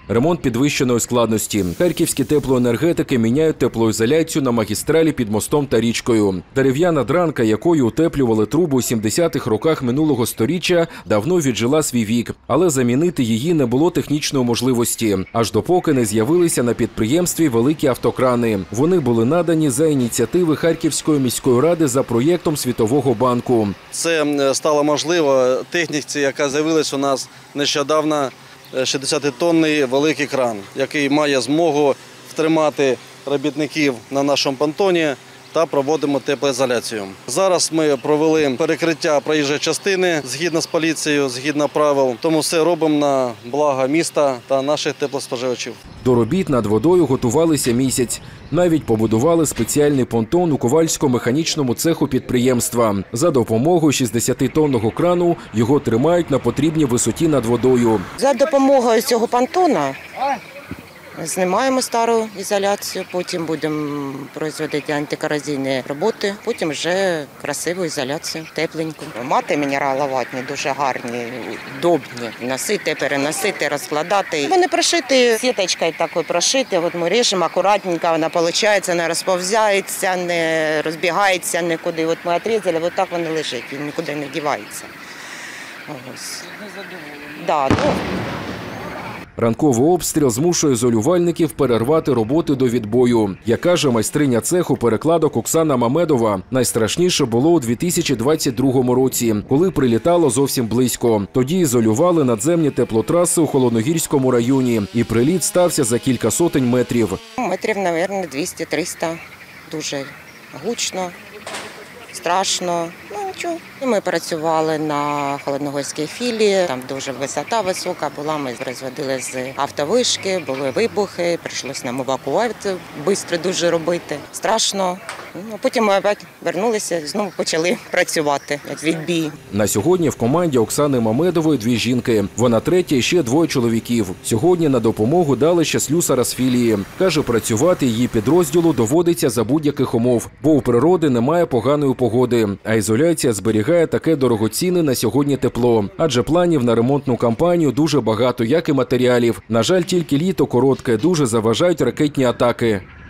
Ремонт підвищеної складності. Харківські теплоенергетики міняють теплоізоляцію на магістралі під мостом та річкою. Дерев'яна дранка, якою утеплювали трубу у 70-х роках минулого сторіччя, давно віджила свій вік. Але замінити її не було технічної можливості, аж допоки не з'явилися на підприємстві великі автокрани. Вони були надані за ініціативи Харківської міської ради за проєктом Світового банку. Це стало можливо техніці, яка з'явилась у нас нещодавно, 60-тонний великий кран, який має змогу втримати робітників на нашому понтоні та проводимо теплоізоляцію. Зараз ми провели перекриття проїжджої частини згідно з поліцією, згідно правил, тому все робимо на благо міста та наших теплоспоживачів. До робіт над водою готувалися місяць. Навіть побудували спеціальний понтон у ковальсько-механічному цеху підприємства. За допомогою 60-тонного крану його тримають на потрібній висоті над водою. За допомогою цього понтона знімаємо стару ізоляцію, потім будемо проводити антикорозійні роботи, потім вже красиву ізоляцію, тепленьку. Мати мінераловатні, дуже гарні, удобні. Носити, переносити, розкладати. Вони прошиті сіточкою такою прошиті. От ми ріжемо акуратненько, вона виходить, не розповзається, не розбігається нікуди. От ми відрізали, от так вони лежать, він нікуди не дівається. Ось. Да, Ранковий обстріл змушує ізолювальників перервати роботи до відбою. Як каже майстриня цеху перекладок Оксана Мамедова, найстрашніше було у 2022 році, коли прилітало зовсім близько. Тоді ізолювали надземні теплотраси у Холодногірському районі, і приліт стався за кілька сотень метрів. Метрів, мабуть, 200-300. Дуже гучно, страшно. Нічого. Ми працювали на Холодногорській філії, там дуже висота висока була, ми розводили з автовишки, були вибухи, прийшлося нам евакуацію швидко дуже робити. Страшно. Потім ми опять вернулися і знову почали працювати, як відбій. На сьогодні в команді Оксани Мамедової 2 жінки. Вона третя і ще 2 чоловіків. Сьогодні на допомогу дали ще слюсара з філії. Каже, працювати її підрозділу доводиться за будь-яких умов, бо у природи немає поганої погоди, а ізоляція зберігає таке дорогоцінне на сьогодні тепло. Адже планів на ремонтну кампанію дуже багато, як і матеріалів. На жаль, тільки літо коротке, дуже заважають ракетні атаки.